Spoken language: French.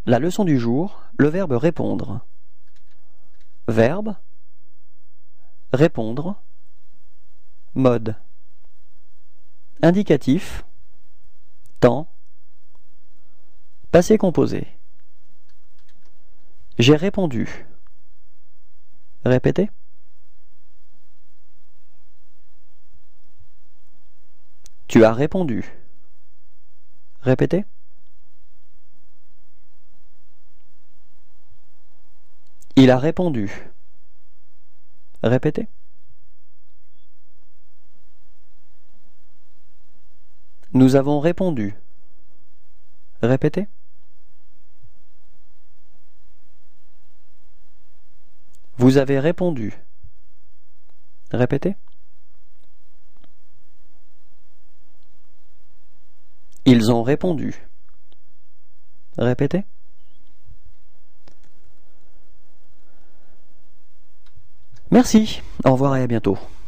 La leçon du jour, le verbe répondre. Verbe, répondre, mode. Indicatif, temps, passé composé. J'ai répondu. Répétez. Tu as répondu. Répétez. Il a répondu. Répétez. Nous avons répondu. Répétez. Vous avez répondu. Répétez. Ils ont répondu. Répétez. Merci, au revoir et à bientôt.